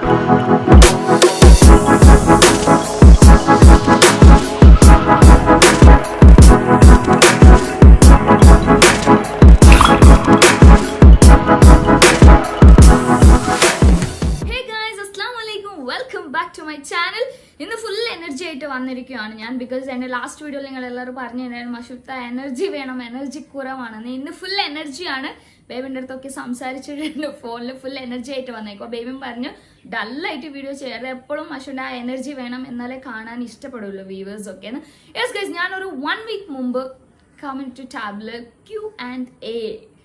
Because in the last video, you guys energy energy full energy baby phone full energy baby dull video energy viewers okay yes guys 1 week mumbu come to tablet Q&A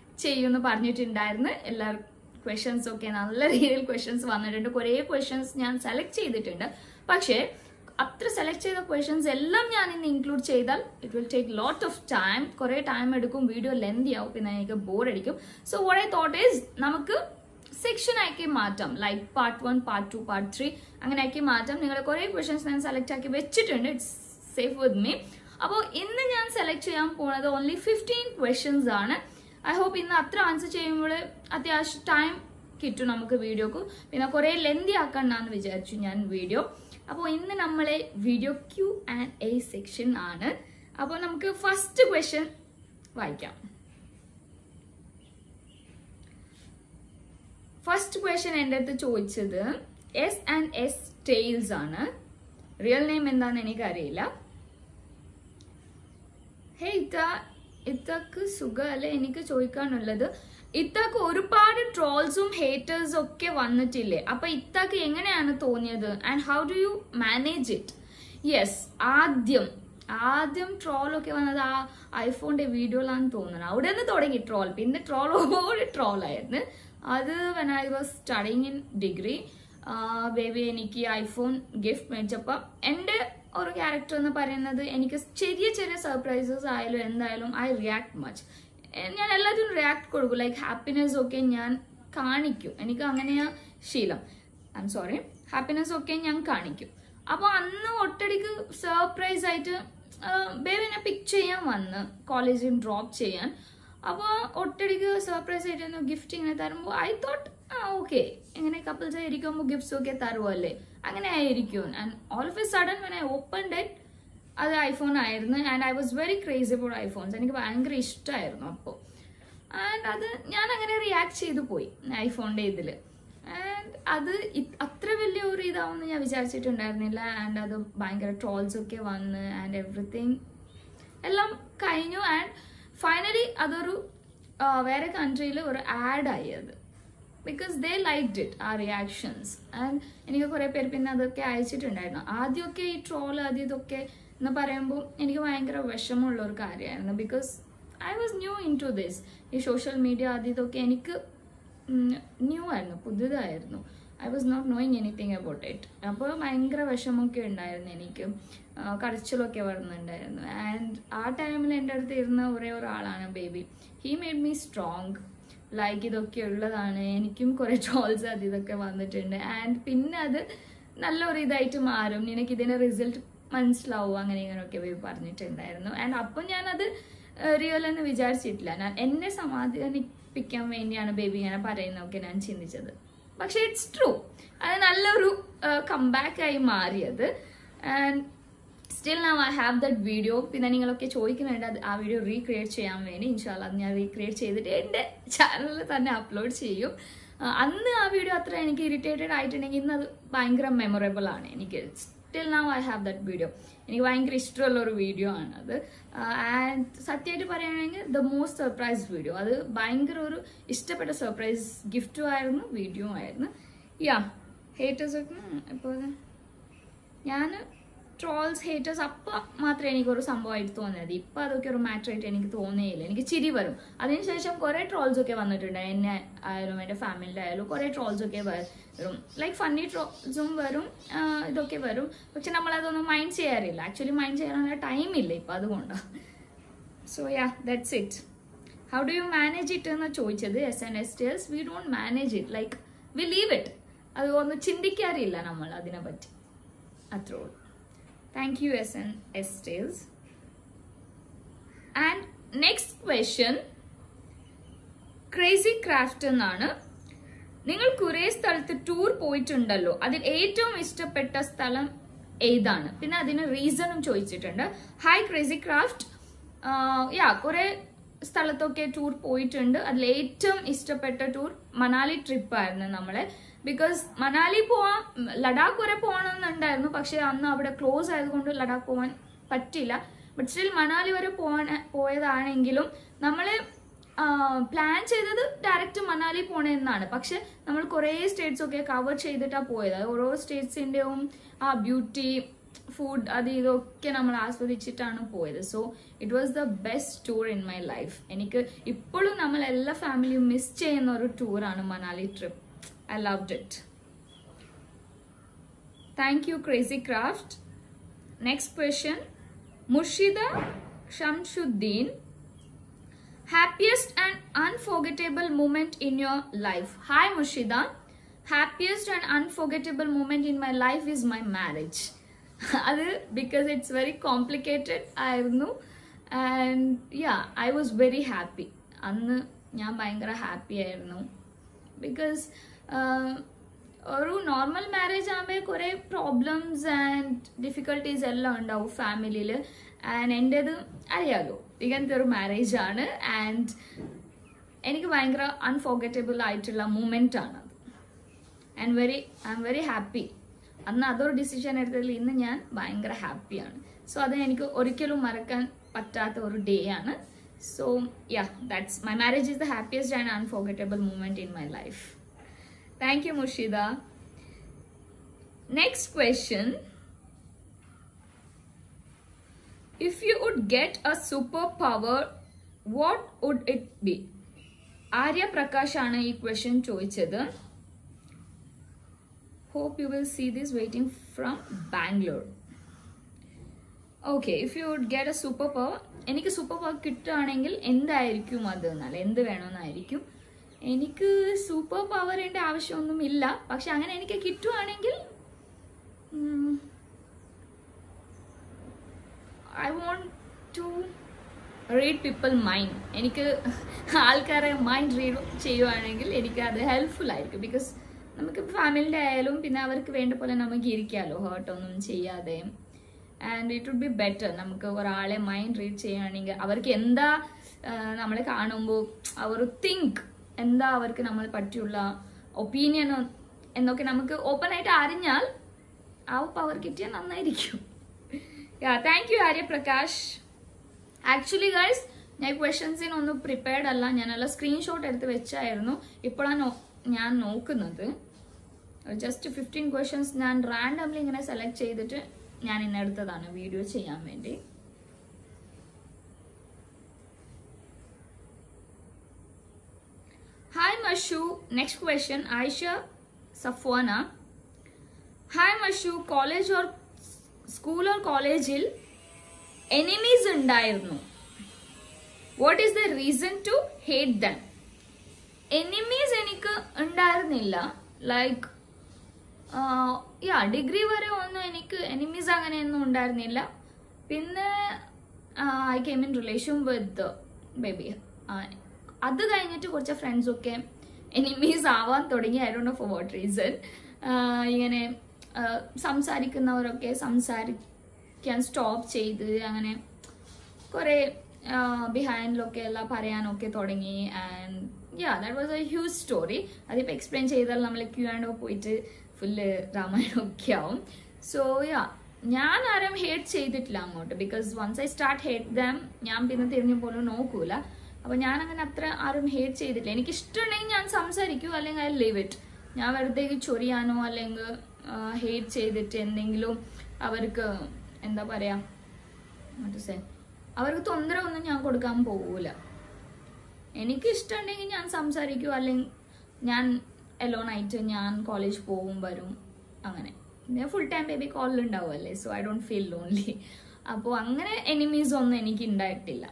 questions okay real questions questions select after select the questions include it will take lot of time time video lengthy bore so what I thought is namakku section like part 1 part 2 part 3 angane questions select it's safe with me appo innu njan select cheyan ponathu only 15 questions aanu I hope innu atra answer cheyyumbole atyash time kittu namakku video ku pinna kore lengthy aakananu vicharichu njan video. Now, in the video Q&A section, we first question. First question ended the choice S and S Tales. Real name is Hey, Itaku Sugale Enika Choika ഇത്താക്ക് ഒരുപാട് ട്രോൾസും ഹേറ്റേഴ്സും ഒക്കെ വന്നിട്ടില്ലേ അപ്പൊ ഇത്താക്ക് എങ്ങനെയാണ് തോന്നിയത് and how do you manage it yes ആദ്യം troll ഒക്കെ വന്നത് ആ ഐഫോണിന്റെ വീഡിയോയിലാണെന്ന് തോന്നുന്നത് അവിടെ നിന്ന് തുടങ്ങി ട്രോൾ പിന്നെ ട്രോൾ ആയിരുന്നു അത് when I was studying in degree baby എനിക്ക് ഐഫോൺ ഗിഫ്റ്റ് മേടിച്ചപ്പോൾ എൻ്റെ ഒരു ക്യാരക്ടർ എന്ന് പറയുന്നത് എനിക്ക് ചെറിയ സർപ്രൈസസ് ആയാലും എന്തായാലും ഐ റിയാക്ട് മച്ച് ഞാൻ എല്ലാത്തിനും റിയാക്ട് കൊടുക്കും ലൈക്ക് ഹാപ്പിനെസ് ഒക്കെ ഞാൻ കാണിക്കും എനിക്ക് അങ്ങനെയാ ശീലം ഐ എം സോറി ഹാപ്പിനെസ് ഒക്കെ ഞാൻ കാണിക്കും അപ്പോൾ അന്ന് ഒറ്റടിക്ക് സർപ്രൈസ് ആയിട്ട് ബേബിനെ പിക്ക് ചെയ്യാൻ വന്ന് കോളേജിൽ ഡ്രോപ്പ് ചെയ്യാൻ അപ്പോൾ ഒറ്റടിക്ക് സർപ്രൈസ് ആയിട്ട് ഗിഫ്റ്റ് ഇങ്ങനെ തരുമ്പോൾ ഐ തോട്ട് ഓക്കെ ഇങ്ങനെ കപ്പിൾസ് ആയിരിക്കുമ്പോൾ ഗിഫ്റ്റ്സ് ഒക്കെ തരുമല്ലേ അങ്ങനെ ആയിരിക്കും and all of a sudden when I opened it അത് ഐഫോൺ ആയിരുന്നു and I was very crazy for iPhones എനിക്ക് ഭയങ്കര ഇഷ്ടമായിരുന്നു അപ്പോൾ ആൻഡ് അത് ഞാൻ അങ്ങനെ റിയാക്ട് ചെയ്തു പോയി ഐഫോണിൻ്റെ ഇതിൽ ആൻഡ് അത് അത്ര വലിയ ഒരു ഇതാവുമെന്ന് ഞാൻ വിചാരിച്ചിട്ടുണ്ടായിരുന്നില്ല ആൻഡ് അത് ഭയങ്കര ട്രോൾസ് ഒക്കെ വന്ന് ആൻഡ് എവറിത്തിങ് എല്ലാം കഴിഞ്ഞു ആൻഡ് ഫൈനലി അതൊരു വേറെ കൺട്രിയിൽ ഒരു ആഡായി അത് ബിക്കോസ് ദേ ലൈക്ഡ് ഇറ്റ് ആ റിയാക്ഷൻസ് ആൻഡ് എനിക്ക് കുറേ പേര് പിന്നെ അതൊക്കെ അയച്ചിട്ടുണ്ടായിരുന്നു ആദ്യമൊക്കെ ഈ ട്രോൾ ഇതൊക്കെ എന്ന് പറയുമ്പോൾ എനിക്ക് ഭയങ്കര വിഷമമുള്ള ഒരു കാര്യമായിരുന്നു because I was new in to this ഈ സോഷ്യൽ മീഡിയ ഇതൊക്കെ എനിക്ക് ന്യൂ ആയിരുന്നു പുതുതായിരുന്നു I was not knowing anything about it അപ്പോൾ ഭയങ്കര വിഷമമൊക്കെ ഉണ്ടായിരുന്നു എനിക്ക് കരച്ചിലൊക്കെ വരുന്നുണ്ടായിരുന്നു ആൻഡ് ആ ടൈമിൽ എൻ്റെ അടുത്ത് ഇരുന്ന ഒരേ ഒരാളാണ് baby he made me strong like ഇതൊക്കെ ഉള്ളതാണ് എനിക്കും കുറേ ട്രോൾസ് ഇതൊക്കെ വന്നിട്ടുണ്ട് ആൻഡ് പിന്നെ അത് നല്ലൊരു ഇതായിട്ട് മാറും നിനക്ക് ഇതിൻ്റെ റിസൾട്ട് മനസ്സിലാവും അങ്ങനെ ഇങ്ങനെയൊക്കെ ബേബി പറഞ്ഞിട്ടുണ്ടായിരുന്നു ആൻഡ് അപ്പം ഞാനത് റിയൽ എന്ന് വിചാരിച്ചിട്ടില്ല ഞാൻ എന്നെ സമാധാനിപ്പിക്കാൻ വേണ്ടിയാണ് ബേബി ഇങ്ങനെ പറയുന്നതൊക്കെ ഞാൻ ചിന്തിച്ചത് പക്ഷെ ഇറ്റ്സ് ട്രൂ അത് നല്ലൊരു കംബാക്ക് ആയി മാറിയത് and still now I have that video പിന്നെ നിങ്ങളൊക്കെ ചോദിക്കുന്നുണ്ട് അത് ആ വീഡിയോ റീക്രിയേറ്റ് ചെയ്യാൻ വേണ്ടി ഇൻഷാല്ലാ അത് ഞാൻ റീക്രിയേറ്റ് ചെയ്തിട്ട് എൻ്റെ ചാനലിൽ തന്നെ അപ്ലോഡ് ചെയ്യും അന്ന് ആ വീഡിയോ അത്ര എനിക്ക് ഇറിറ്റേറ്റഡ് ആയിട്ടുണ്ടെങ്കിൽ ഇന്ന് അത് ഭയങ്കര മെമ്മറബിൾ ആണ് എനിക്ക് Till now I have that video. എനിക്ക് ഭയങ്കര ഇഷ്ടമുള്ള ഒരു വീഡിയോ ആണ് അത് ആൻഡ് സത്യമായിട്ട് പറയുകയാണെങ്കിൽ ദ മോസ്റ്റ് സർപ്രൈസ് വീഡിയോ അത് ഭയങ്കര ഒരു ഇഷ്ടപ്പെട്ട സർപ്രൈസ് ഗിഫ്റ്റും ആയിരുന്നു വീഡിയോ ആയിരുന്നു യാ ഹേറ്റേഴ്സ് ഒക്കെ ഇപ്പോൾ ഞാൻ ട്രോൾസ് ഹേറ്റേഴ്സ് അപ്പം മാത്രമേ എനിക്കൊരു സംഭവമായിട്ട് തോന്നിയത് ഇപ്പം അതൊക്കെ ഒരു മാറ്ററായിട്ട് എനിക്ക് തോന്നിയില്ല എനിക്ക് ചിരി വരും അതിനുശേഷം കുറേ ട്രോൾസ് ഒക്കെ വന്നിട്ടുണ്ട് എന്നെ ആയാലും എൻ്റെ ഫാമിലിയുടെ ആയാലും കുറേ ട്രോൾസ് ഒക്കെ വരും ലൈക്ക് ഫണ്ണി ട്രോൾസും വരും ഇതൊക്കെ വരും പക്ഷെ നമ്മളതൊന്നും മൈൻഡ് ചെയ്യാറില്ല ആക്ച്വലി മൈൻഡ് ചെയ്യാനുള്ള ടൈമില്ല ഇപ്പം അതുകൊണ്ടാണ് so ya that's it how do you manage it എന്ന് ചോദിച്ചത് SNS Tales we don't manage it like we leave it അതൊന്നും ചിന്തിക്കാറില്ല നമ്മൾ അതിനെപ്പറ്റി അത്രേ ഉള്ളൂ Thank you SNS Tales. And next question, Crazy Craft എന്നാണ് നിങ്ങൾ കുറെ സ്ഥലത്ത് ടൂർ പോയിട്ടുണ്ടല്ലോ, അതിൽ ഏറ്റവും ഇഷ്ടപ്പെട്ട സ്ഥലം ഏതാണ്? പിന്നെ അതിന് റീസണും ചോദിച്ചിട്ടുണ്ട്. Hi crazy craft. കുറെ സ്ഥലത്തൊക്കെ ടൂർ പോയിട്ടുണ്ട്. അതിൽ ഏറ്റവും ഇഷ്ടപ്പെട്ട ടൂർ മണാലി ട്രിപ്പായിരുന്നു നമ്മളെ. ബിക്കോസ് മണാലി പോവാൻ, ലഡാക്ക് വരെ പോകണമെന്നുണ്ടായിരുന്നു, പക്ഷെ അന്ന് അവിടെ ക്ലോസ് ആയതുകൊണ്ട് ലഡാക്ക് പോകാൻ പറ്റില്ല. ബട്ട് സ്റ്റിൽ മണാലി വരെ പോയതാണെങ്കിലും നമ്മള് പ്ലാൻ ചെയ്തത് ഡയറക്റ്റ് മണാലി പോണെന്നാണ്. പക്ഷെ നമ്മൾ കുറേ സ്റ്റേറ്റ്സ് ഒക്കെ കവർ ചെയ്തിട്ടാണ് പോയത്. ഓരോ സ്റ്റേറ്റ്സിന്റെയും ആ ബ്യൂട്ടി, ഫുഡ്, അത് ഇതൊക്കെ നമ്മൾ ആസ്വദിച്ചിട്ടാണ് പോയത്. So it was the best tour in my life. എനിക്ക് ഇപ്പോഴും നമ്മൾ എല്ലാ ഫാമിലിയും മിസ് ചെയ്യുന്ന ഒരു ടൂറാണ് Manali trip. I loved it. Thank you, Crazy Craft. Next question. Murshida Shamsuddin. Happiest and unforgettable moment in your life? Hi, Murshida. Happiest and unforgettable moment in my life is my marriage. Because it's very complicated. And yeah, I was very happy. Annu ഞാൻ ഭയങ്കര happy ആയിരുന്നു. Because ഒരു normal marriage ആകുമ്പോൾ കുറെ problems and difficulties എല്ലാം ഉണ്ടാവും ഫാമിലിയിൽ. And എൻ്റെത് അറിയാലോ, ഇങ്ങനത്തെ ഒരു മാരേജ് ആണ്. ആൻഡ് എനിക്ക് ഭയങ്കര അൺഫോർഗറ്റബിൾ ആയിട്ടുള്ള മൂമെന്റ് ആണ് അത്. I'm very happy. അന്ന് അതൊരു ഡിസിഷൻ എടുത്തതിൽ ഇന്ന് ഞാൻ ഭയങ്കര ഹാപ്പിയാണ്. സോ അത് എനിക്ക് ഒരിക്കലും മറക്കാൻ പറ്റാത്ത ഒരു ഡേ ആണ്. So yeah, my marriage is the happiest and unforgettable moment in my life. Thank you, Murshida. Next question. If you would get a superpower, what would it be? Arya Prakash aanu ee question choichadu. Hope you will see this, waiting from Bangalore. Okay, if you would get a super power, എനിക്ക് super power കിട്ടുകയാണെങ്കിൽ എന്തായിരിക്കും അത് എന്നാൽ എന്ത് വേണമെന്നായിരിക്കും. എനിക്ക് super പവറിൻ്റെ ആവശ്യമൊന്നും ഇല്ല, പക്ഷെ അങ്ങനെ എനിക്ക് കിട്ടുകയാണെങ്കിൽ I want to read people mind. എനിക്ക് ആൾക്കാരെ മൈൻഡ് റീഡ് ചെയ്യുവാണെങ്കിൽ എനിക്ക് അത് ഹെൽപ്ഫുൾ ആയിരിക്കും. ബിക്കോസ് നമുക്ക് ഫാമിലിൻ്റെ ആയാലും പിന്നെ അവർക്ക് വേണ്ട പോലെ നമുക്ക് ഇരിക്കാമല്ലോ, ഹേർട്ടൊന്നും ചെയ്യാതെ. And it would be better. നമുക്ക് ഒരാളെ മൈൻഡ് റീഡ് ചെയ്യുകയാണെങ്കിൽ അവർക്ക് എന്താ നമ്മളെ കാണുമ്പോൾ അവർ തിങ്ക് എന്താ അവർക്ക് നമ്മൾ പറ്റിയുള്ള ഒപ്പീനിയൻ എന്നൊക്കെ നമുക്ക് ഓപ്പൺ ആയിട്ട് അറിഞ്ഞാൽ ആ പവർ കിട്ടിയാൽ നന്നായിരിക്കും. Thank you Aryaprakash. Actually guys, ഞാൻ ക്വസ്റ്റ്യൻസിനൊന്നും പ്രിപ്പയർഡ് അല്ല, ഞാനെല്ലാം സ്ക്രീൻഷോട്ട് എടുത്ത് വെച്ചായിരുന്നു. ഇപ്പോഴാണ് ഞാൻ നോക്കുന്നത്. ജസ്റ്റ് 15 ക്വസ്റ്റ്യൻസ് ഞാൻ റാൻഡംലി ഇങ്ങനെ സെലക്ട് ചെയ്തിട്ട് ഞാൻ ഇന്നെടുത്തതാണ് വീഡിയോ ചെയ്യാൻ വേണ്ടി. Hi Mashu. Next question Ayisha Safwana. Hi Mashu, college or school or കോളേജിൽ എനിമീസ് ഉണ്ടായിരുന്നു. What is the reason to hate them? Enemies എനിക്ക് ഉണ്ടായിരുന്നില്ല. ലൈക്ക് ഡിഗ്രി വരെ ഒന്നും എനിക്ക് എനിമീസ് അങ്ങനെയൊന്നും ഉണ്ടായിരുന്നില്ല. പിന്നെ I came in relation with baby. അത് കഴിഞ്ഞിട്ട് കുറച്ച് ഫ്രണ്ട്സൊക്കെ എനിമീസ് ആവാൻ തുടങ്ങി. I don't know for what reason. ഇങ്ങനെ സംസാരിക്കുന്നവരൊക്കെ സംസാരിക്കാൻ സ്റ്റോപ്പ് ചെയ്ത് അങ്ങനെ കുറെ ബിഹൈൻഡിലൊക്കെ എല്ലാം പറയാനൊക്കെ തുടങ്ങി. And that was a huge story. അതിപ്പോൾ എക്സ്പ്ലെയിൻ ചെയ്താൽ നമ്മൾ ക്യൂ പോയിട്ട് ഫുള്ള് രാമായണമൊക്കെ ആവും. സോ ഞാൻ ആരും ഹേറ്റ് ചെയ്തിട്ടില്ല അങ്ങോട്ട്. Because once I start hate them, ഞാൻ പിന്നെ തിരിഞ്ഞു പോലും നോക്കൂല. അപ്പൊ ഞാൻ അങ്ങനെ അത്ര ആരും ഹേറ്റ് ചെയ്തിട്ടില്ല. എനിക്ക് ഇഷ്ടമുണ്ടെങ്കിൽ ഞാൻ സംസാരിക്കൂ, അല്ലെങ്കിൽ ഐ ലീവ് ഇറ്റ്. ഞാൻ വെറുതെ ചൊറിയാനോ അല്ലെങ്കിൽ ഹേറ്റ് ചെയ്തിട്ട് എന്തെങ്കിലും അവർക്ക് എന്താ പറയാ അവർക്ക് തൊന്തര ഒന്നും ഞാൻ കൊടുക്കാൻ പോകൂല. എനിക്ക് ഇഷ്ടമുണ്ടെങ്കിൽ ഞാൻ സംസാരിക്കൂ, അല്ലെങ്കിൽ ഞാൻ എലോൺ ആയിട്ട് ഞാൻ കോളേജ് പോവും വരും അങ്ങനെ. ഫുൾ ടൈം ബേബി കോളിലുണ്ടാവുമല്ലേ, so I don't feel lonely. അപ്പോൾ അങ്ങനെ എനിമീസ് ഒന്നും എനിക്ക് ഉണ്ടായിട്ടില്ല.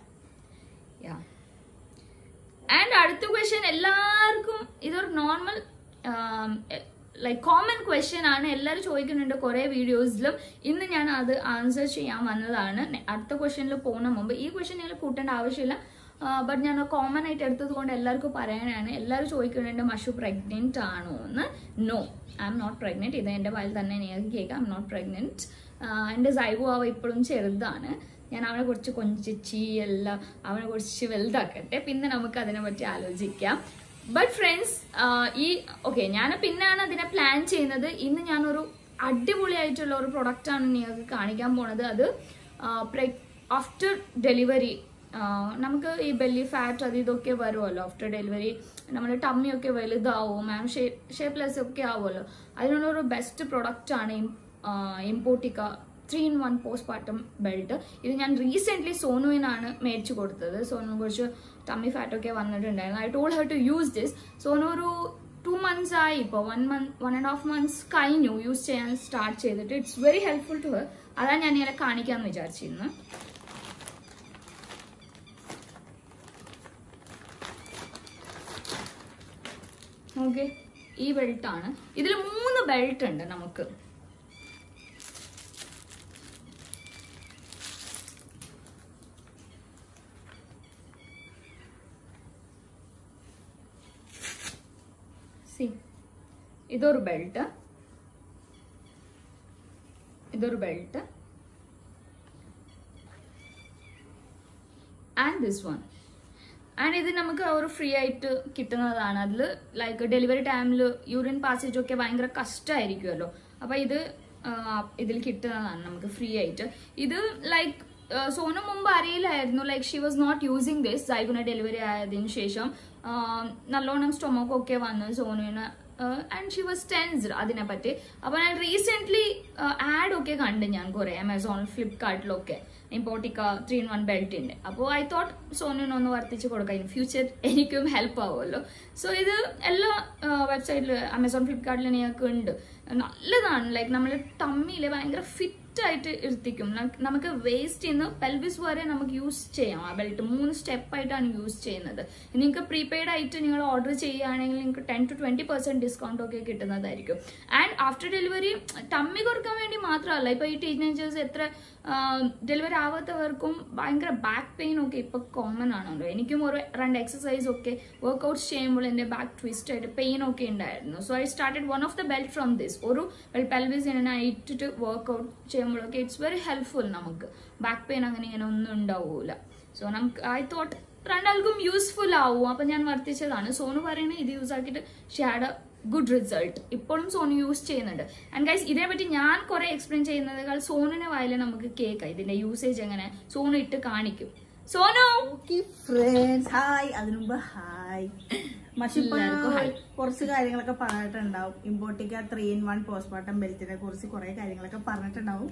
ആൻഡ് അടുത്ത ക്വസ്റ്റ്യൻ എല്ലാവർക്കും ഇതൊരു നോർമൽ ലൈക്ക് കോമൺ ക്വസ്റ്റ്യൻ ആണ്. എല്ലാവരും ചോദിക്കുന്നുണ്ട് കുറെ വീഡിയോസിലും. ഇന്ന് ഞാൻ അത് ആൻസർ ചെയ്യാൻ വന്നതാണ്. അടുത്ത ക്വസ്റ്റ്യനിൽ പോകുന്ന മുമ്പ് ഈ ക്വസ്റ്റ്യൻ നിങ്ങൾ കൂട്ടേണ്ട ആവശ്യമില്ല. ബട്ട് ഞാൻ കോമൺ ആയിട്ട് എടുത്തത് കൊണ്ട് എല്ലാവർക്കും പറയാനാണ്. എല്ലാവരും ചോദിക്കുന്നുണ്ട് മഷു പ്രഗ്നന്റ് ആണോ എന്ന്. No, I'm not pregnant. ഇത് എൻ്റെ വായിൽ തന്നെ നിങ്ങൾക്ക് കേൾക്കാം, ഐ എം നോട്ട് പ്രഗ്നന്റ്. എൻ്റെ സൈബു അവ ഇപ്പോഴും ചെറുതാണ്. ഞാൻ അവനെ കുറിച്ച് കൊഞ്ചിച്ചി എല്ലാം അവനെ കുറിച്ച് വലുതാക്കട്ടെ, പിന്നെ നമുക്ക് അതിനെ പറ്റി ആലോചിക്കാം. ബട്ട് ഫ്രണ്ട്സ്, ഞാൻ പിന്നാണ് അതിനെ പ്ലാൻ ചെയ്യുന്നത്. ഇന്ന് ഞാനൊരു അടിപൊളിയായിട്ടുള്ള ഒരു പ്രൊഡക്റ്റാണ് നിങ്ങൾക്ക് കാണിക്കാൻ പോണത്. അത് ആഫ്റ്റർ ഡെലിവറി നമുക്ക് ഈ ബെല്ലി ഫാറ്റ് അത് ഇതൊക്കെ വരുമല്ലോ. ആഫ്റ്റർ ഡെലിവറി നമ്മുടെ ടമ്മിയൊക്കെ വലുതാവും, ഷേപ്പ്ലെസ് ഒക്കെ ആവുമല്ലോ. അതിനുള്ളൊരു ബെസ്റ്റ് പ്രൊഡക്റ്റാണ് ഇമ്പോർട്ടിക്ക 3-in-1 പോസ്റ്റ്പാർട്ടം ബെൽറ്റ്. ഇത് ഞാൻ റീസെൻ്റ്ലി സോനുവിനാണ് മേടിച്ചു കൊടുത്തത്. സോനു കുറച്ച് ടമ്മി ഫാറ്റൊക്കെ വന്നിട്ടുണ്ടായിരുന്നു. I told her to use this. Sonu ഒരു 2 months ആയി, ഇപ്പോൾ 1.5 months കഴിഞ്ഞു യൂസ് ചെയ്യാൻ സ്റ്റാർട്ട് ചെയ്തിട്ട്. It's very helpful to her. അതാണ് ഞാൻ ഇങ്ങനെ കാണിക്കാമെന്ന് വിചാരിച്ചിരുന്നു. ഓക്കെ, ഈ ബെൽറ്റാണ്. ഇതിൽ 3 ബെൽറ്റ് ഉണ്ട് നമുക്ക്. ഇതൊരു belt, and this one. And ഇത് നമുക്ക് ഒരു ഫ്രീ ആയിട്ട് കിട്ടുന്നതാണ്. അതിൽ ലൈക്ക് ഡെലിവറി ടൈമിൽ യൂറിൻ പാസേജ് ഒക്കെ ഭയങ്കര കഷ്ടമായിരിക്കുമല്ലോ. അപ്പൊ ഇതിൽ കിട്ടുന്നതാണ് നമുക്ക് ഫ്രീ ആയിട്ട്. ഇത് ലൈക്ക് സോനു മുമ്പ് അറിയില്ലായിരുന്നു. Like she was not using this. Saibuna delivery ആയതിനു ശേഷം നല്ലോണം സ്റ്റൊമക്കൊക്കെ വന്നു സോനുവിന്. ആൻഡ് ഷി വാസ് ടെൻസ്ഡ് അതിനെപ്പറ്റി. അപ്പൊ ഞാൻ റീസെന്റ് ആഡ് ഒക്കെ കണ്ട് ഞാൻ കുറെ ആമസോൺ ഫ്ലിപ്കാർട്ടിലൊക്കെ ഇമ്പോർട്ടിക്ക 3-in-1 ബെൽറ്റിന്റെ. അപ്പോൾ ഐ തോട്ട് സോനുവിനൊന്ന് വർത്തിച്ച് കൊടുക്കാം, ഇൻ ഫ്യൂച്ചർ എനിക്കും ഹെൽപ്പ് ആവുമല്ലോ. സോ ഇത് എല്ലാ വെബ്സൈറ്റിൽ ആമസോൺ ഫ്ലിപ്കാർട്ടിൽ നിങ്ങൾക്ക് ഉണ്ട്. നല്ലതാണ്. ലൈക്ക് നമ്മൾ ടമ്മിയിൽ ഭയങ്കര ഫിറ്റ് ആയിട്ട് ഇരുത്തിക്കും. നമുക്ക് വേസ്റ്റ് നിന്ന് പെൽവിസ് വരെ നമുക്ക് യൂസ് ചെയ്യാം ആ ബെൽറ്റ്. 3 സ്റ്റെപ്പായിട്ടാണ് യൂസ് ചെയ്യുന്നത്. നിങ്ങൾക്ക് പ്രീപെയ്ഡ് ആയിട്ട് നിങ്ങൾ ഓർഡർ ചെയ്യുകയാണെങ്കിൽ നിങ്ങൾക്ക് 10 to 20% ഡിസ്കൗണ്ട് ഒക്കെ കിട്ടുന്നതായിരിക്കും. ആൻഡ് ആഫ്റ്റർ ഡെലിവറി ടമ്മി കുറക്കാൻ വേണ്ടി മാത്രമല്ല, ഇപ്പൊ ഈ ടീനേജേഴ്സ് എത്ര ഡെലിവറി ആവാത്തവർക്കും ഭയങ്കര ബാക്ക് പെയിൻ ഒക്കെ ഇപ്പൊ കോമൺ ആണല്ലോ. എനിക്കും ഒരു 2 എക്സസൈസ് ഒക്കെ വർക്ക്ഔട്ട് ചെയ്യുമ്പോൾ എന്റെ ബാക്ക് ട്വിസ്റ്റ് ആയിട്ട് പെയിൻ ഒക്കെ ഉണ്ടായിരുന്നു. So I started one of the belt from this. ഒരു പെൽവിസ് ഇങ്ങനെ ഇട്ടിട്ട് വർക്ക്ഔട്ട് ചെയ്യുമ്പോഴൊക്കെ ഇറ്റ്സ് വെരി ഹെൽപ്ഫുൾ. നമുക്ക് ബാക്ക് പെയിൻ അങ്ങനെ ഇങ്ങനെ ഒന്നും ഉണ്ടാവൂല. സോ നമുക്ക് ഐ തോട്ട് രണ്ടാൾക്കും യൂസ്ഫുൾ ആവും. അപ്പൊ ഞാൻ വർത്തിച്ചതാണ്. സോനു പറയുന്നത് ഇത് യൂസ് ആക്കിയിട്ട് she had a good result. ഇപ്പോഴും സോനു യൂസ് ചെയ്യുന്നുണ്ട്. ആൻഡ് ഗൈസ്, ഇതിനെപ്പറ്റി ഞാൻ കുറെ എക്സ്പ്ലെയിൻ ചെയ്യുന്നതിനേക്കാൾ സോനുവിനെ വായില് നമുക്ക് കേൾക്കാം ഇതിന്റെ യൂസേജ് എങ്ങനെ. സോനു ഇട്ട് കാണിക്കും. Sonu friends, hi. അതിനുമുമ്പ് ഹായ്. കുറച്ച് കാര്യങ്ങളൊക്കെ പറഞ്ഞിട്ടുണ്ടാവും. ഇമ്പോർട്ടിക്ക 3-in-1 പോസ്റ്റ്പാർട്ടം ബെൽറ്റിനെ കുറിച്ച് കുറെ കാര്യങ്ങളൊക്കെ പറഞ്ഞിട്ടുണ്ടാവും.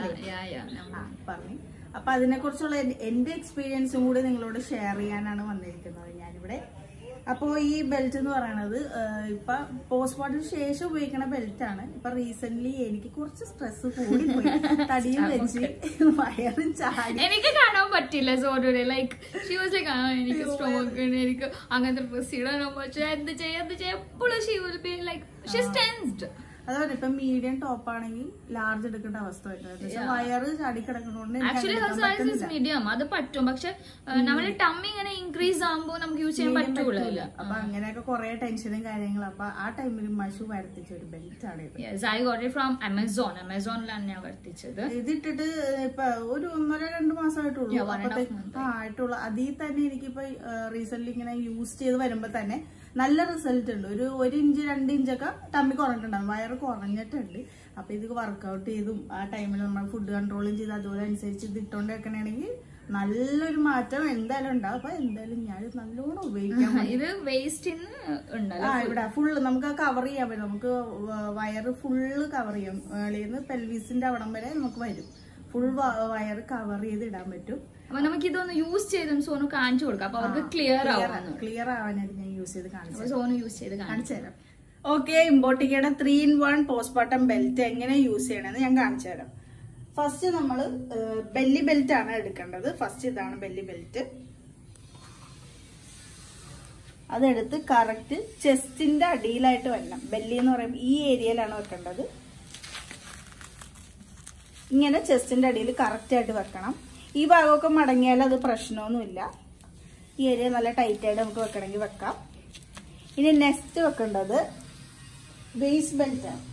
പറഞ്ഞു. അപ്പൊ അതിനെ കുറിച്ചുള്ള എന്റെ എക്സ്പീരിയൻസും കൂടി നിങ്ങളോട് ഷെയർ ചെയ്യാനാണ് വന്നിരിക്കുന്നത് ഞാനിവിടെ. അപ്പോൾ ഈ ബെൽറ്റ് എന്ന് പറയുന്നത് ഇപ്പൊ പോസ്റ്റ്മോർട്ടത്തിന് ശേഷം ഉപയോഗിക്കുന്ന ബെൽറ്റ് ആണ്. ഇപ്പൊ റീസെന്റ് എനിക്ക് കുറച്ച് സ്ട്രെസ് കൂടിപ്പോയി, തടിയും വെച്ച് വയറും ചാടി. എനിക്ക് കാണാൻ പറ്റില്ല സോനുവിനെ. ലൈക്ക് ഷി വാസ് ലൈക്ക് എനിക്ക് സ്റ്റോമക്ക് ഉണ്ട്, എനിക്ക് അങ്ങനത്തെ ഡ്രസ് ഇടാനോ പക്ഷെ എന്ത് ചെയ്യാം എപ്പോഴും she will be like she is tensed. അതുപോലെ ഇപ്പൊ മീഡിയം ടോപ്പ് ആണെങ്കിൽ ലാർജ് എടുക്കേണ്ട അവസ്ഥ വരുന്നത്. വയറ് ചാടി കിടക്കുന്നതുകൊണ്ട് മീഡിയം അത് പറ്റും. പക്ഷെ നമ്മള് ടമ്മി ഇങ്ങനെ ഇൻക്രീസ് ആകുമ്പോൾ നമുക്ക് യൂസ് ചെയ്യാൻ പറ്റൂല. അപ്പൊ അങ്ങനെയൊക്കെ കുറെ ടെൻഷനും കാര്യങ്ങളും. അപ്പൊ ആ ടൈമിൽ മഷു വരുത്തിച്ച ഒരു ബെൽറ്റ് ആണ് ഇത്. ഐ ഗോട്ട് ഇറ്റ് ഫ്രം ആമസോണിലാണ് ഞാൻ വരുത്തിച്ചത്. ഇതിട്ടിട്ട് ഇപ്പൊ ഒരു 1-2 മാസമായിട്ടുള്ളൂ ആയിട്ടുള്ള. അതിൽ തന്നെ എനിക്കിപ്പോ റീസെന്റ് ഇങ്ങനെ യൂസ് ചെയ്ത് വരുമ്പോ തന്നെ നല്ല റിസൾട്ട് ഉണ്ട്. ഒരു 1 ഇഞ്ച് 2 ഇഞ്ചൊക്കെ ടമ്മി കുറഞ്ഞിട്ടുണ്ടാവും, വയറ് കുറഞ്ഞിട്ടുണ്ട്. അപ്പൊ ഇത് വർക്ക്ഔട്ട് ചെയ്തും ആ ടൈമിൽ നമ്മൾ ഫുഡ് കൺട്രോളും ചെയ്ത് അതുപോലെ അനുസരിച്ച് ഇത് ഇട്ടോണ്ട് വെക്കണമെങ്കിൽ നല്ലൊരു മാറ്റം എന്തായാലും ഉണ്ടാവും. അപ്പൊ എന്തായാലും ഞാൻ നല്ലോണം ഉപയോഗിക്കാം. ഇത് വേസ്റ്റ് ഇവിടെ ഫുള്ള് നമുക്ക് കവർ ചെയ്യാൻ പറ്റും. നമുക്ക് വയറ് ഫുള്ള് കവർ ചെയ്യാം. മേളിന്ന് പെൽവിസിന്റെ അവിടം വരെ നമുക്ക് വരും. ഫുൾ വയറ് കവർ ചെയ്ത് ഇടാൻ പറ്റും. അപ്പൊ നമുക്ക് ഇതൊന്ന് യൂസ് ചെയ്തും സോനു കാണിച്ചു കൊടുക്കാം. അപ്പൊ അവർക്ക് ക്ലിയർ ആവാനായിട്ട് ഞാൻ യൂസ് ചെയ്ത് കാണിച്ചു. സോനു യൂസ് ചെയ്ത് കാണിച്ചു തരാം. ഓക്കെ, ഇമ്പോർട്ടിക്കയുടെ 3-in-1 പോസ്റ്റ്പാർട്ടം ബെൽറ്റ് എങ്ങനെ യൂസ് ചെയ്യണമെന്ന് ഞാൻ കാണിച്ചു തരാം. ഫസ്റ്റ് നമ്മൾ ബെല്ലി ബെൽറ്റ് ആണ് എടുക്കേണ്ടത്. ഫസ്റ്റ് ഇതാണ് ബെല്ലി ബെൽറ്റ്. അതെടുത്ത് കറക്റ്റ് ചെസ്റ്റിന്റെ അടിയിലായിട്ട് വരണം. ബെല്ലി എന്ന് പറയുമ്പോൾ ഈ ഏരിയയിലാണ് വെക്കേണ്ടത്. ഇങ്ങനെ ചെസ്റ്റിന്റെ അടിയിൽ കറക്റ്റ് ആയിട്ട് വെക്കണം. ഈ ഭാഗമൊക്കെ മടങ്ങിയാൽ അത് പ്രശ്നമൊന്നുമില്ല. ഈ ഏരിയ നല്ല ടൈറ്റായിട്ട് നമുക്ക് വെക്കണമെങ്കിൽ വെക്കാം. ഇനി നെക്സ്റ്റ് വെക്കേണ്ടത് വേസ്റ്റ് ബെൽറ്റ് ആണ്.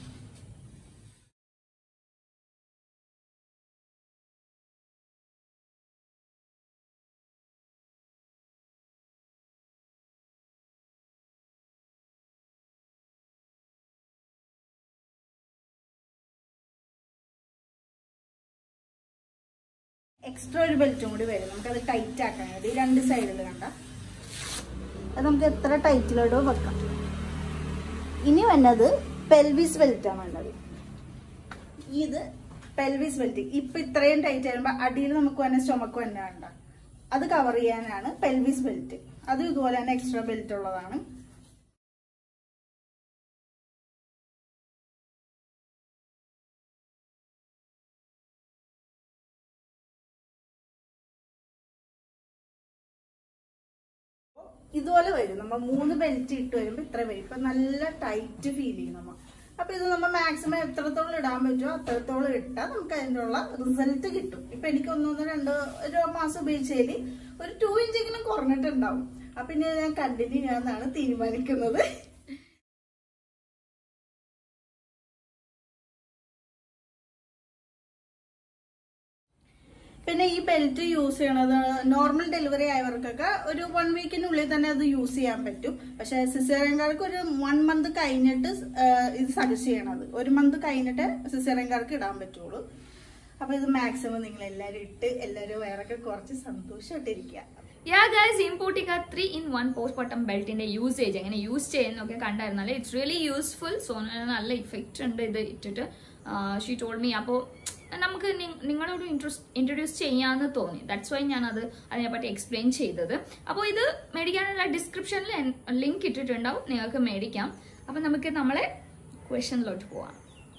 എക്സ്ട്രാ ഒരു ബെൽറ്റും കൂടി വരും, നമുക്കത് ടൈറ്റ് ആക്കാൻ വേണ്ടി. ഈ രണ്ട് സൈഡിൽ കണ്ട അത് നമുക്ക് എത്ര ടൈറ്റിലോട്ടോ വെക്കാം. ഇനി വന്നത് പെൽവിസ് ബെൽറ്റ് ആണ് വേണ്ടത്. ഇത് പെൽവിസ് ബെൽറ്റ്. ഇപ്പൊ ഇത്രയും ടൈറ്റ് ആകുമ്പോ അടിയിൽ നമുക്ക് തന്നെ സ്റ്റൊമക്ക് തന്നെ വേണ്ട, അത് കവർ ചെയ്യാനാണ് പെൽവിസ് ബെൽറ്റ്. അതും ഇതുപോലെ തന്നെ എക്സ്ട്രാ ബെൽറ്റ് ഉള്ളതാണ്. ഇതുപോലെ വരും. നമ്മൾ 3 ബെൽറ്റ് ഇട്ട് വരുമ്പോ ഇത്ര വരും. ഇപ്പൊ നല്ല ടൈറ്റ് ഫീൽ ചെയ്യും നമ്മ. അപ്പൊ ഇത് നമ്മൾ മാക്സിമം എത്രത്തോളം ഇടാൻ പറ്റുമോ അത്രത്തോളം ഇട്ടാൽ നമുക്ക് അതിൻ്റെ ഉള്ള റിസൾട്ട് കിട്ടും. ഇപ്പൊ എനിക്ക് 1-2 മാസം ഉപയോഗിച്ചതിൽ ഒരു 2 ഇഞ്ചെങ്കിലും കുറഞ്ഞിട്ടുണ്ടാവും. അപ്പൊ ഇനി ഞാൻ കണ്ടിന്യൂ ചെയ്യാന്നാണ് തീരുമാനിക്കുന്നത്. പിന്നെ ഈ ബെൽറ്റ് യൂസ് ചെയ്യണത് നോർമൽ ഡെലിവറി ആയവർക്കൊക്കെ ഒരു 1 വീക്കിനുള്ളിൽ തന്നെ അത് യൂസ് ചെയ്യാൻ പറ്റും. പക്ഷെ സിസേറിയൻകാർക്ക് ഒരു 1 മന്ത് കഴിഞ്ഞിട്ട് ഇത് സജസ്റ്റ് ചെയ്യണത്. 1 മന്ത് കഴിഞ്ഞിട്ട് സിസേറിയൻകാർക്ക് ഇടാൻ പറ്റുള്ളൂ. അപ്പൊ ഇത് മാക്സിമം നിങ്ങൾ എല്ലാരും ഇട്ട് എല്ലാരും വേറൊക്കെ കുറച്ച് സന്തോഷമായിട്ടിരിക്കുക. Yeah guys, Importica 3-in-1 postpartum belt in the usage എങ്ങനെ യൂസ് ചെയ്യുന്നൊക്കെ കണ്ടായിരുന്നാല് ഇറ്റ്സ് റിയലി യൂസ്ഫുൾ. സോ നല്ല ഇഫക്റ്റ് ഉണ്ട് ഇത് ഇട്ടിട്ട്. She told me. അപ്പോൾ നമുക്ക് നിങ്ങളോട് ഇൻട്രൊഡ്യൂസ് ചെയ്യാന്ന് തോന്നി. ദാറ്റ്സ് വൈ ഞാൻ അതിനെപ്പറ്റി എക്സ്പ്ലെയിൻ ചെയ്തത്. അപ്പോൾ ഇത് മേടിക്കാനുള്ള ഡിസ്ക്രിപ്ഷനിൽ ലിങ്ക് ഇട്ടിട്ടുണ്ടാവും, നിങ്ങൾക്ക് മേടിക്കാം. അപ്പൊ നമുക്ക് നമ്മളെ ക്വസ്റ്റ്യനിലോട്ട് പോവാം.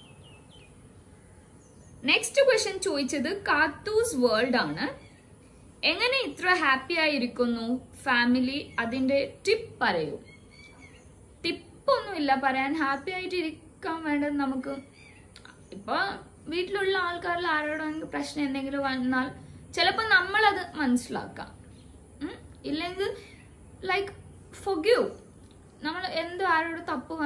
നെക്സ്റ്റ് ക്വസ്റ്റ്യൻ ചോദിച്ചത് കാത്തൂസ് വേൾഡ് ആണ്. എങ്ങനെ ഇത്ര ഹാപ്പി ആയിരിക്കുന്നു ഫാമിലി, അതിന്റെ ടിപ്പ് പറയൂ. ടിപ്പൊന്നുമില്ല പറയാൻ. ഹാപ്പി ആയിട്ട് ഇരിക്കാൻ വേണ്ടത് നമുക്ക് ഇപ്പൊ വീട്ടിലുള്ള ആൾക്കാരിൽ ആരോടെങ്കിലും പ്രശ്നം എന്തെങ്കിലും വന്നാൽ ചിലപ്പോൾ നമ്മളത് മനസ്സിലാക്കാം. ഇല്ലെങ്കിൽ ലൈക്ക് ഫൊർഗീവ്. നമ്മൾ ആരോട്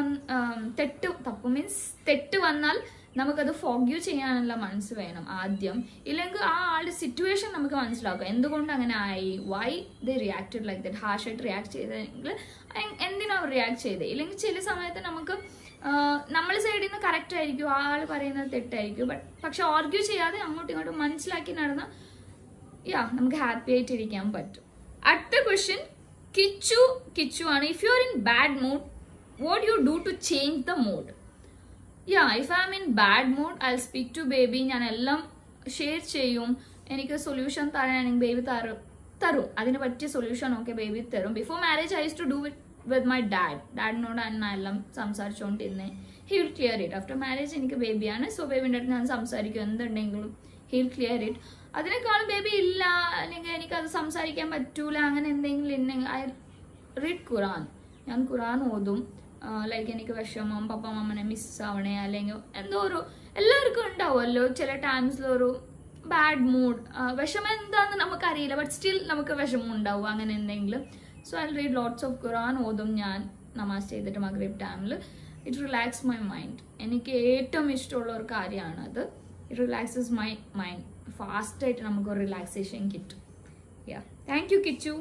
തെറ്റ് വന്നാൽ നമുക്കത് ഫോർഗീവ് ചെയ്യാനുള്ള മനസ്സ് വേണം ആദ്യം. ഇല്ലെങ്കിൽ ആ ആളുടെ സിറ്റുവേഷൻ നമുക്ക് മനസ്സിലാക്കാം, എന്തുകൊണ്ട് അങ്ങനെ ആയി, why they reacted like that. ഹാർഷായിട്ട് റിയാക്ട് ചെയ്തെങ്കിൽ എന്തിനാ അവർ റിയാക്ട് ചെയ്തത്. ഇല്ലെങ്കിൽ ചില സമയത്ത് നമുക്ക് നമ്മളെ സൈഡിൽ നിന്ന് കറക്റ്റ് ആയിരിക്കും, ആ ആൾ പറയുന്നത് തെറ്റായിരിക്കും. പക്ഷെ ആർഗ്യൂ ചെയ്യാതെ അങ്ങോട്ടും ഇങ്ങോട്ടും മനസ്സിലാക്കി നടന്ന നമുക്ക് ഹാപ്പി ആയിട്ടിരിക്കാൻ പറ്റും. അടുത്ത ക്വസ്റ്റ്യൻ കിച്ചു ആണ്. If you are in bad mood, what you do to change the mood? If I am in bad mood I will speak to baby. ഞാൻ എല്ലാം ഷെയർ ചെയ്യും. എനിക്ക് സൊല്യൂഷൻ തരാണെങ്കിൽ ബേബി തരും. അതിന് പറ്റിയ സൊല്യൂഷൻ ഒക്കെ ബേബി തരും. Before marriage I use to do it with my ഡാഡിനോട് എല്ലാം സംസാരിച്ചുകൊണ്ടിരുന്നേ. He will clear it. After marriage എനിക്ക് ബേബിയാണ്. സോ ബേബിൻ്റെ അടുത്ത് ഞാൻ സംസാരിക്കും എന്തുണ്ടെങ്കിലും. He will clear it. അതിനേക്കാളും ബേബി ഇല്ല അല്ലെങ്കിൽ എനിക്കത് സംസാരിക്കാൻ പറ്റൂല അങ്ങനെ എന്തെങ്കിലും ഉണ്ടെങ്കിൽ ഐ റീഡ് ഖുറാൻ. ഞാൻ ഖുറാൻ ഓതും. ലൈക്ക് എനിക്ക് വിഷമം, പപ്പ മമ്മനെ മിസ്സാവണേ അല്ലെങ്കിൽ എന്തോ എല്ലാവർക്കും ഉണ്ടാവുമല്ലോ ചില ടൈംസിലൊരു ബാഡ് മൂഡ്. വിഷമം എന്താന്ന് നമുക്കറിയില്ല, ബട്ട് സ്റ്റിൽ നമുക്ക് വിഷമം ഉണ്ടാവും അങ്ങനെ എന്തെങ്കിലും. So I read lots of Quran ഓതും ഞാൻ നമാസ് ചെയ്തിട്ട് മഗ്രിബ് ടൈമിൽ. It relax my mind. എനിക്ക് ഏറ്റവും ഇഷ്ടമുള്ള ഒരു കാര്യമാണ് അത്. It relaxes my mind. ഫാസ്റ്റായിട്ട് നമുക്കൊരു റിലാക്സേഷൻ കിട്ടും. Thank you Kichu.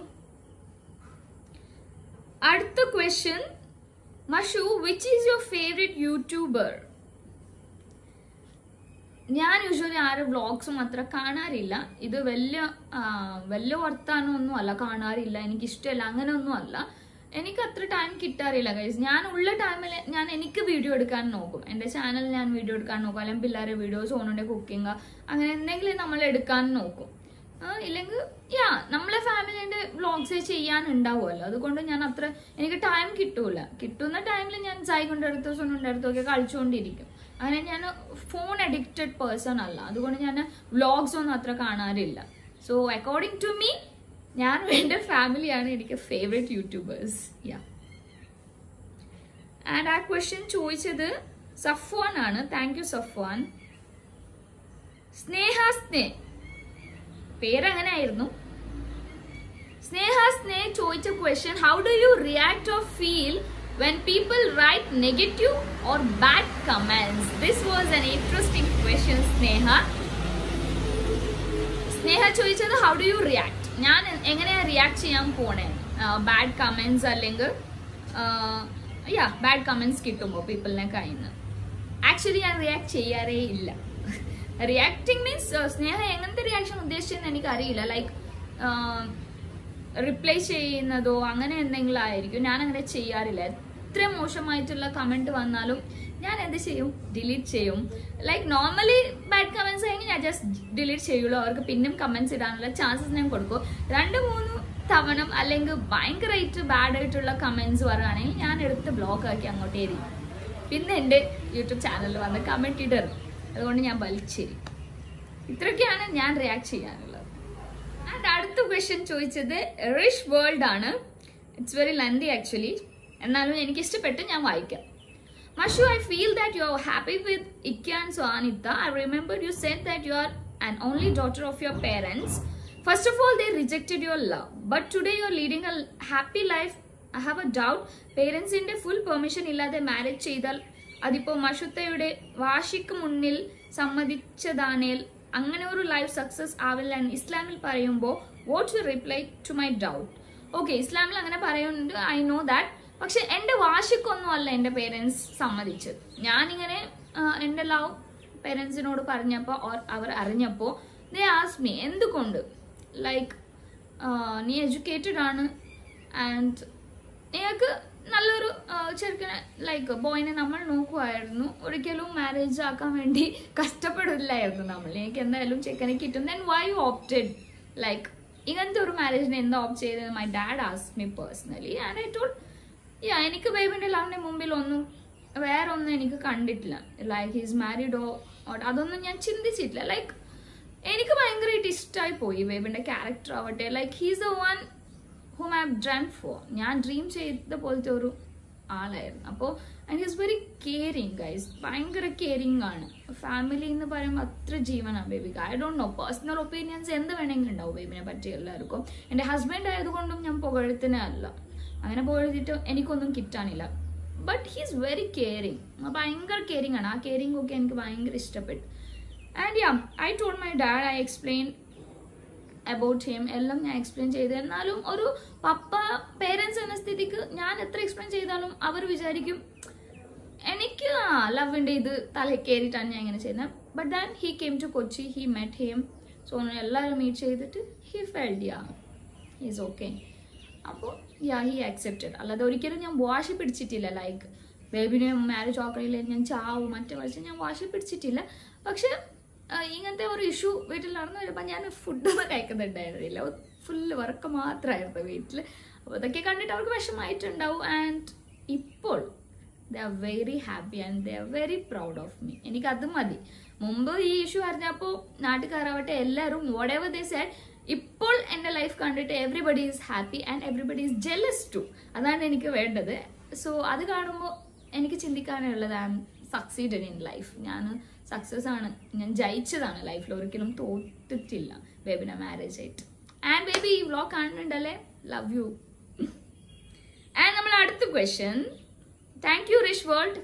അടുത്ത question, Mashu, which is your favourite YouTuber? ഞാൻ യൂഷ്വലി ആരും വ്ളോഗ്സും അത്ര കാണാറില്ല. ഇത് വലിയ വർത്താനമൊന്നും അല്ല, കാണാറില്ല, എനിക്കിഷ്ടമല്ല, അങ്ങനെയൊന്നും അല്ല. എനിക്ക് അത്ര ടൈം കിട്ടാറില്ല ഗൈസ്. ഞാൻ ഉള്ള ടൈമിൽ എനിക്ക് വീഡിയോ എടുക്കാൻ നോക്കും. എൻ്റെ ചാനലിൽ ഞാൻ വീഡിയോ എടുക്കാൻ നോക്കും. അല്ലെങ്കിൽ പിള്ളേരെ വീഡിയോസ്, ഓണുടെ കുക്കിംഗ്, അങ്ങനെ എന്തെങ്കിലും നമ്മൾ എടുക്കാൻ നോക്കും. ഇല്ലെങ്കിൽ നമ്മളെ ഫാമിലിന്റെ വ്ളോഗ്സ് ചെയ്യാനുണ്ടാവുമല്ലോ. അതുകൊണ്ട് ഞാൻ എനിക്ക് ടൈം കിട്ടൂല. കിട്ടുന്ന ടൈമിൽ ഞാൻ ചായകൊണ്ട അടുത്തോ സൊന്നുടെ അടുത്തോ ഒക്കെ കളിച്ചുകൊണ്ടിരിക്കും. അങ്ങനെ ഞാൻ ഫോൺ അഡിക്റ്റഡ് പേഴ്സൺ അല്ല. അതുകൊണ്ട് ഞാൻ വ്ളോഗ്സ് ഒന്നും അത്ര കാണാറില്ല. സോ അക്കോർഡിംഗ് ടു മീ ഞാൻ എൻ്റെ ഫാമിലിയാണ് എനിക്ക് ഫേവറേറ്റ് യൂട്യൂബേഴ്സ്. ആൻഡ് ആ ക്വസ്റ്റ്യൻ ചോദിച്ചത് സഫ്വാൻ ആണ്. Thank you Safwan. സ്നേഹ പേരങ്ങനെ ആയിരുന്നു. Sneh ചോദിച്ച question, how do you react or feel when people write negative or bad comments? This was an interesting question, Sneha ചോദിച്ചത് how do you react? ഞാൻ എങ്ങനെയാ react ചെയ്യാൻ പോണേ ബാഡ് കമന്റ്സ് അല്ലെങ്കിൽ ബാഡ് കമന്റ്സ് കിട്ടുമ്പോ പീപ്പിളിനെ കയ്യിന്ന്. ആക്ച്വലി ഞാൻ റിയാക്ട് ചെയ്യാറേ ഇല്ല. റിയാക്ടിങ് മീൻസ് സ്നേഹ എങ്ങനത്തെ റിയാക്ഷൻ ഉദ്ദേശിച്ചെന്ന് എനിക്കറിയില്ല. ലൈക്ക് റിപ്ലൈ ചെയ്യുന്നതോ അങ്ങനെ എന്തെങ്കിലും ആയിരിക്കും. ഞാൻ അങ്ങനെ ചെയ്യാറില്ല. എത്ര മോശമായിട്ടുള്ള കമന്റ് വന്നാലും ഞാൻ എന്ത് ചെയ്യും? ഡിലീറ്റ് ചെയ്യും. ലൈക്ക് നോർമലി ബാഡ് കമന്റ്സ് ആയെങ്കിൽ ഞാൻ ജസ്റ്റ് ഡിലീറ്റ് ചെയ്യുള്ളൂ. അവർക്ക് പിന്നെയും കമന്റ്സ് ഇടാനുള്ള ചാൻസസ് ഞാൻ കൊടുക്കും. 2-3 തവണ അല്ലെങ്കിൽ ഭയങ്കരമായിട്ട് ബാഡ് ആയിട്ടുള്ള കമന്റ്സ് പറയുകയാണെങ്കിൽ ഞാൻ എടുത്ത് ബ്ലോക്ക് ആക്കി അങ്ങോട്ടേ ഇരിക്കും. പിന്നെ എൻ്റെ യൂട്യൂബ് ചാനലിൽ വന്ന് കമന്റ് ഇടരുത്. അതുകൊണ്ട് ഞാൻ വലിച്ചെരിക്കും. ഇത്രയൊക്കെയാണ് ഞാൻ റിയാക്ട് ചെയ്യാറുള്ളത്. ആൻഡ് അടുത്ത ക്വസ്റ്റ്യൻ ചോദിച്ചത് റിഷ് വേൾഡ് ആണ്. It's very lengthy actually. എന്നാലും എനിക്ക് ഇഷ്ടപ്പെട്ട് ഞാൻ വായിക്കാം. Mashu, I feel that you are happy with Ikya and Soanita. I remember you said that you are an only daughter of your parents. First of all, they rejected your love. But today you are leading a happy life. I have a doubt. Parents in the full permission illade marriage ചെയ്താൽ അതിപ്പോ മഷുത്തയുടെ വാശിക്ക് മുന്നിൽ സമ്മതിച്ചതാണേൽ അങ്ങനെ ഒരു life success ആവില്ല എന്ന് ഇസ്ലാമിൽ പറയുമ്പോൾ what's your reply to my doubt? Okay, ഇസ്ലാമിൽ അങ്ങനെ പറയുന്നുണ്ട്, ഐ നോ ദാറ്റ്. പക്ഷെ എന്റെ വാശിക്കൊന്നും അല്ല എന്റെ പേരൻസ് സമ്മതിച്ചത്. ഞാനിങ്ങനെ എന്റെ ലവ് പേരൻസിനോട് പറഞ്ഞപ്പോ അവർ അറിഞ്ഞപ്പോ ദേ ആസ്ക് മീ എന്തുകൊണ്ട്, ലൈക്ക് നീ എഡ്യൂക്കേറ്റഡ് ആണ് ആൻഡ് നിങ്ങൾക്ക് നല്ലൊരു ചെറുക്കനെ ലൈക്ക് ബോയിനെ നമ്മൾ നോക്കുമായിരുന്നു, ഒരിക്കലും മാരേജ് ആക്കാൻ വേണ്ടി കഷ്ടപ്പെടില്ലായിരുന്നു നമ്മൾ, എനിക്ക് എന്തായാലും ചെക്കനെ കിട്ടും. Then why you opted like ഇങ്ങനത്തെ ഒരു മാരേജിനെ എന്താ ഓപ്റ്റ് ചെയ്തത്? My dad ask me personally and I told എനിക്ക് ബേബിന്റെ ലവിന്റെ മുമ്പിൽ വേറെ ഒന്നും എനിക്ക് കണ്ടിട്ടില്ല. ലൈക്ക് ഹീസ് മാരീഡോ അതൊന്നും ഞാൻ ചിന്തിച്ചിട്ടില്ല. ലൈക്ക് എനിക്ക് ഭയങ്കരമായിട്ട് ഇഷ്ടമായി പോയി ബേബിന്റെ ക്യാരക്ടർ ആവട്ടെ. Like he's the one whom I have dreamt for. ഞാൻ ഡ്രീം ചെയ്ത പോലത്തെ ഒരു ആളായിരുന്നു. അപ്പോൾ and he's very caring guys. ഭയങ്കര കെയറിങ് ആണ്. ഫാമിലി എന്ന് പറയുമ്പോൾ അത്ര ജീവനാണ് ബേബിക്ക്. I don't know, personal opinions എന്ത് വേണമെങ്കിലും ഉണ്ടാവും ബേബിനെ പറ്റി എല്ലാവർക്കും. എൻ്റെ ഹസ്ബൻഡ് ആയതുകൊണ്ടും ഞാൻ പുകഴ്ത്തിനെ അല്ല, അങ്ങനെ പുകഴ്ത്തിട്ട് എനിക്കൊന്നും കിട്ടാനില്ല. But he's very caring. ഭയങ്കര കെയറിങ് ആണ്. ആ കെയറിങ് ഒക്കെ എനിക്ക് ഭയങ്കര ഇഷ്ടപ്പെട്ടു. And I told my dad, I explain about him. എല്ലാം ഞാൻ എക്സ്പ്ലെയിൻ ചെയ്ത്. എന്നാലും ഒരു പപ്പ പേരൻസ് എന്ന സ്ഥിതിക്ക് ഞാൻ എത്ര എക്സ്പ്ലെയിൻ ചെയ്താലും അവർ വിചാരിക്കും എനിക്ക് ലവിൻ്റെ ഇത് തല കയറിയിട്ടാണ് ഞാൻ ഇങ്ങനെ ചെയ്യുന്നത്. But then he came to Kochi, he met him. So എല്ലാവരും മീറ്റ് ചെയ്തിട്ട് ഹി ഫെൽഡ് ഈസ് ഓക്കെ. അപ്പോൾ ഹി അക്സെപ്റ്റഡ്. അല്ലാതെ ഒരിക്കലും ഞാൻ വാശി പിടിച്ചിട്ടില്ല. ലൈക്ക് ബേബിനെ മാരേജ് ആക്കണില്ല ഞാൻ ചാവും മറ്റേ വഴിച്ച് ഞാൻ വാശി പിടിച്ചിട്ടില്ല. പക്ഷെ ഇങ്ങനത്തെ ഒരു ഇഷ്യൂ വീട്ടിൽ നടന്നു വരുമ്പോൾ ഞാൻ ഫുഡൊന്നും കഴിക്കുന്നുണ്ടായിരുന്നില്ല. ഫുള്ള് വർക്ക് മാത്രമായിരുന്നു വീട്ടിൽ. അപ്പോൾ അതൊക്കെ കണ്ടിട്ട് അവർക്ക് വിഷമമായിട്ടുണ്ടാവും. ആൻഡ് ഇപ്പോൾ they are very happy and they are very proud of me. എനിക്കത് മതി. മുമ്പ് ഈ ഇഷ്യൂ അറിഞ്ഞപ്പോൾ നാട്ടുകാരാവട്ടെ എല്ലാവരും വാട്ട് എവർ ദേ സെഡ്, ഇപ്പോൾ എൻ്റെ ലൈഫ് കണ്ടിട്ട് everybody is happy and everybody is jealous too. അതാണ് എനിക്ക് വേണ്ടത്. സോ അത് കാണുമ്പോൾ എനിക്ക് ചിന്തിക്കാനുള്ളത് I am succeeded in life. ഞാൻ സക്സസ് ആണ്, ഞാൻ ജയിച്ചതാണ് ലൈഫിൽ, ഒരിക്കലും തോറ്റിട്ടില്ല ബേബിനെ മാരേജ് ആയിട്ട്. ആൻഡ് ബേബി ഈ വ്ലോഗ് കാണുന്നുണ്ടല്ലേ, ലവ് യു. ആൻഡ് നമ്മൾ അടുത്ത question. Thank you Rish world.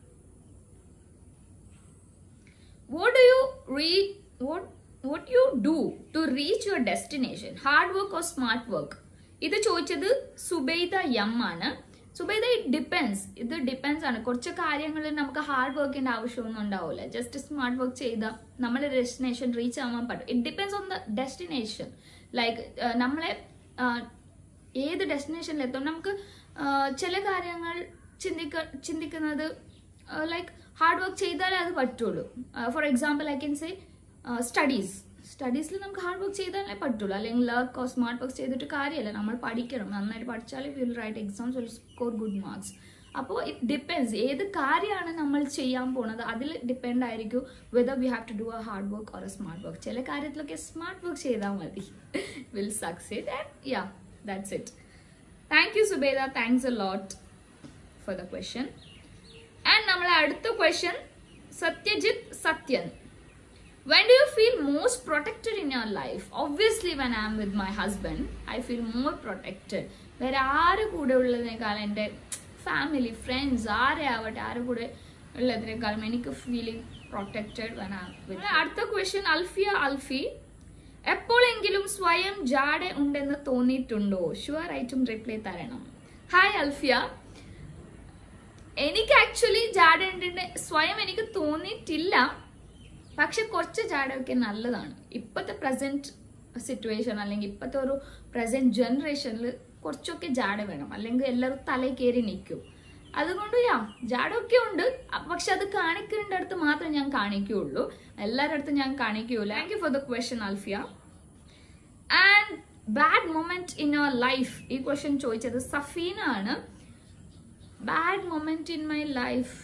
What you do to reach your destination? Hard work or smart work? ഇത് ചോദിച്ചത് സുബൈദ എം ആണ്. Zubaida it depends. ഇത് ഡിപ്പെൻസ് ആണ്. കുറച്ച് കാര്യങ്ങളിൽ നമുക്ക് ഹാർഡ് വർക്കിന്റെ ആവശ്യമൊന്നും ഉണ്ടാവില്ല. ജസ്റ്റ് സ്മാർട്ട് വർക്ക് ചെയ്താൽ നമ്മുടെ ഡെസ്റ്റിനേഷൻ റീച്ച് ആവാൻ പറ്റും. It depends on the destination. Like നമ്മളെ ഏത് ഡെസ്റ്റിനേഷനിലെത്തും. നമുക്ക് ചില കാര്യങ്ങൾ ചിന്തിക്കുന്നത് ലൈക്ക് ഹാർഡ് വർക്ക് ചെയ്താലേ അത് പറ്റുള്ളൂ. For example I can say സ്റ്റഡീസിൽ നമുക്ക് ഹാർഡ് വർക്ക് ചെയ്താലേ പറ്റുള്ളൂ. അല്ലെങ്കിൽ ലർക്ക് സ്മാർട്ട് വർക്ക് ചെയ്തിട്ട് കാര്യമല്ല. നമ്മൾ പഠിക്കണം. നന്നായിട്ട് പഠിച്ചാൽ will write exams, will score good marks. അപ്പോൾ ഇറ്റ് ഡിപ്പെൻസ് ഏത് കാര്യമാണ് നമ്മൾ ചെയ്യാൻ പോണത് അതിൽ ഡിപ്പെൻഡ് ആയിരിക്കും whether we have to do a hard work or a smart work. ചില കാര്യത്തിലൊക്കെ സ്മാർട്ട് വർക്ക് ചെയ്താൽ മതി, will succeed. And that's it. Thank you Zubaida, thanks a lot for the question. And നമ്മളെ അടുത്ത question Satyajith Sathyan. When do you feel most protected in your life? Obviously when I am with my husband, I feel more protected. വേറെ ആര് കൂടെ ഉള്ളതിനേക്കാൾ എൻ്റെ family friends ആരെ ആവട്ടെ ആര് കൂടെ ഉള്ളതിനേക്കാളും എനിക്ക് feeling protected when I am with. അടുത്ത ക്വസ്റ്റ്യൻ അൽഫി എപ്പോഴെങ്കിലും സ്വയം ജാട ഉണ്ടെന്ന് തോന്നിയിട്ടുണ്ടോ? ഷുവർ ആയിട്ടും റിപ്ലൈ തരണം. ഹായ് അൽഫിയ, എനിക്ക് ആക്ച്വലി ജാട ഉണ്ടെന്ന് സ്വയം എനിക്ക് തോന്നിയിട്ടില്ല. പക്ഷെ കുറച്ച് ജാടയൊക്കെ നല്ലതാണ്. ഇപ്പോഴത്തെ പ്രസന്റ് സിറ്റുവേഷൻ അല്ലെങ്കിൽ ഇപ്പോഴത്തെ ഒരു പ്രസന്റ് ജനറേഷനിൽ കുറച്ചൊക്കെ ജാട വേണം, അല്ലെങ്കിൽ എല്ലാവരും തലയിൽ കയറി നിൽക്കും. അതുകൊണ്ട് ജാടൊക്കെ ഉണ്ട്, പക്ഷെ അത് കാണിക്കേണ്ട അടുത്ത് മാത്രം ഞാൻ കാണിക്കുകയുള്ളൂ, എല്ലാവരുടെ അടുത്തും ഞാൻ കാണിക്കൂല. Thank you for the question Alfiya. And bad moment in your life, ഈ ക്വസ്റ്റ്യൻ ചോദിച്ചത് സഫീന ആണ്. Bad moment in my life,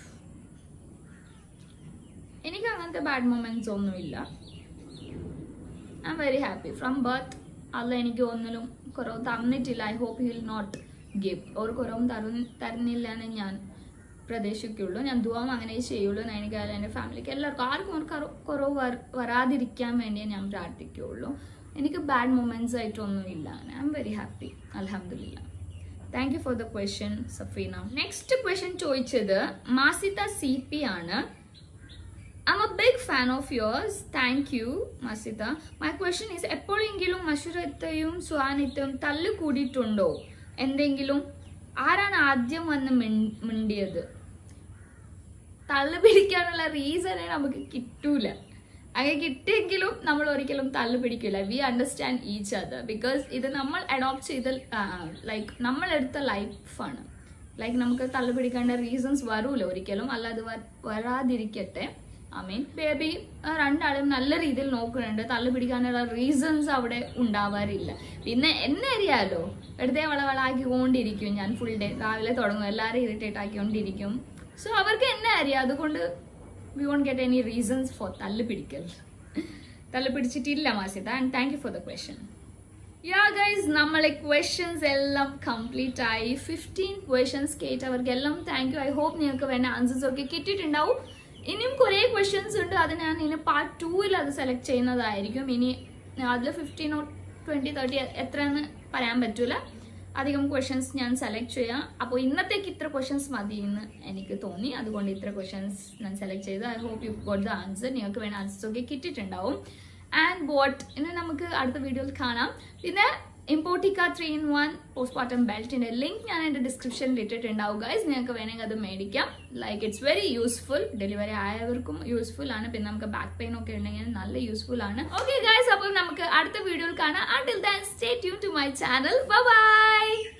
എനിക്ക് അങ്ങനത്തെ ബാഡ് മൊമെന്റ്സ് ഒന്നുമില്ല. I'm very happy from birth. അല്ല എനിക്ക് ഒന്നിലും കുറവ് തന്നിട്ടില്ല. I hope he will not give. ഒരു കുറവും തരുന്നില്ല എന്ന് ഞാൻ പ്രതീക്ഷിക്കുള്ളൂ. ഞാൻ ദുആം അങ്ങനെ ചെയ്യുള്ളൂ. എനിക്കായാലും എൻ്റെ ഫാമിലിക്ക് എല്ലാവർക്കും ആർക്കും ഒരു കുറവ് വരാതിരിക്കാൻ വേണ്ടിയേ ഞാൻ പ്രാർത്ഥിക്കുകയുള്ളൂ. എനിക്ക് ബാഡ് മൊമെന്റ്സ് ആയിട്ടൊന്നുമില്ല. ഐ എം വെരി ഹാപ്പി, അൽഹംദുലില്ലാ. Thank you for the question Safeena. Next question ചോദിച്ചത് മാസിത CP ആണ്. I'm a big fan of yours. Thank you, Masita. My question is, എപ്പോഴെങ്കിലും മഷൂറത്തയും സുഹാനിത്തയും തല്ല് കൂടിയിട്ടുണ്ടോ? എന്തെങ്കിലും? ആരാണ് ആദ്യം വന്ന് മിണ്ടിയത്? തല്ല് പിടിക്കാനുള്ള റീസണേ നമുക്ക് കിട്ടൂല. അങ്ങനെ കിട്ടിയെങ്കിലും നമ്മൾ ഒരിക്കലും തല്ല് പിടിക്കില്ല. We understand each other. Because ഇത് നമ്മൾ അഡോപ്റ്റ് ചെയ്ത ലൈക്ക് നമ്മളെടുത്ത ലൈഫാണ്. ലൈക്ക് നമുക്ക് തല്ല് പിടിക്കേണ്ട റീസൺസ് വരൂല ഒരിക്കലും. അല്ലാതെ വരാതിരിക്കട്ടെ. ഐ മീൻ ബേബി രണ്ടാളും നല്ല രീതിയിൽ നോക്കുന്നുണ്ട്. തല്ല് പിടിക്കാനുള്ള റീസൺസ് അവിടെ ഉണ്ടാവാറില്ല. പിന്നെ എന്നെ അറിയാലോ, വെറുതെ വളവളാക്കിക്കൊണ്ടിരിക്കും ഞാൻ ഫുൾ ഡേ. രാവിലെ തുടങ്ങും, എല്ലാവരും ഇറിറ്റേറ്റ് ആക്കിക്കൊണ്ടിരിക്കും. സോ അവർക്ക് എന്നെ അറിയാം. അതുകൊണ്ട് we won't get any reasons for തല്ല് പിടിക്കൽ. തല്ല് പിടിച്ചിട്ടില്ല Masitha. And thank you for the question. Yeah guys, നമ്മളെ ക്വസ്റ്റ്യൻസ് എല്ലാം കംപ്ലീറ്റ് ആയി. 15 ക്വസ്റ്റ്യൻസ് കേട്ടവർക്കെല്ലാം താങ്ക് യു. ഐ ഹോപ്പ് നിങ്ങൾക്ക് വേണ്ട ആൻസേഴ്സ് ഒക്കെ കിട്ടിയിട്ടുണ്ടാവും. ഇനിയും കുറേ ക്വസ്റ്റ്യൻസ് ഉണ്ട്. അത് ഞാൻ ഇനി പാർട്ട് 2 അത് സെലക്ട് ചെയ്യുന്നതായിരിക്കും. ഇനി അതിൽ 15 or 20, 30 എത്രയെന്ന് പറയാൻ പറ്റൂല. അധികം ക്വസ്റ്റ്യൻസ് ഞാൻ സെലക്ട് ചെയ്യാം. അപ്പോൾ ഇന്നത്തേക്ക് ഇത്ര ക്വസ്റ്റ്യൻസ് മതി എന്ന് എനിക്ക് തോന്നി. അതുകൊണ്ട് ഇത്ര ക്വസ്റ്റ്യൻസ് ഞാൻ സെലക്ട് ചെയ്തു. I hope you got the answer. നിങ്ങൾക്ക് വേണ്ട ആൻസേഴ്സ് ഒക്കെ കിട്ടിയിട്ടുണ്ടാവും. ആൻഡ് വാട്ട് ഇനി നമുക്ക് അടുത്ത വീഡിയോയിൽ കാണാം. പിന്നെ ഇമ്പോർട്ടിക്ക 3-in-1 പോസ്റ്റ്മോർട്ടം ബെൽറ്റിന്റെ ലിങ്ക് ഞാൻ എന്റെ ഡിസ്ക്രിപ്ഷനിൽ ഇട്ടിട്ടുണ്ടാവും ഗൈസ്. നിങ്ങൾക്ക് വേണമെങ്കിൽ അത് മേടിക്കാം. Like it's very useful. Delivery ആയവർക്കും യൂസ്ഫുൾ ആണ്. പിന്നെ നമുക്ക് ബാക്ക് പെയിൻ ഒക്കെ ഉണ്ടെങ്കിൽ നല്ല യൂസ്ഫുൾ ആണ്. ഓക്കെ ഗൈസ്, അപ്പോൾ നമുക്ക് അടുത്ത വീഡിയോയിൽ കാണാം. Until then, stay tuned to my channel. Bye bye.